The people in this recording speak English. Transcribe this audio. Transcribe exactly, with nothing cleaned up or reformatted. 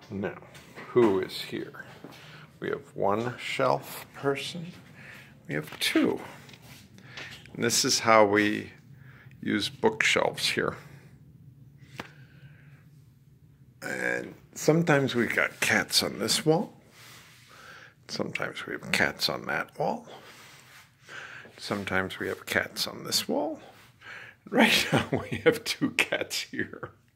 Now, who is here? We have one shelf person. We have two. And this is how we use bookshelves here. And sometimes we got cats on this wall. Sometimes we have cats on that wall. Sometimes we have cats on this wall. Right now we have two cats here.